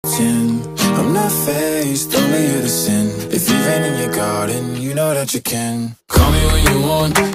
I'm not faced, only here to sin. If you've been in your garden, you know that you can. Call me when you want,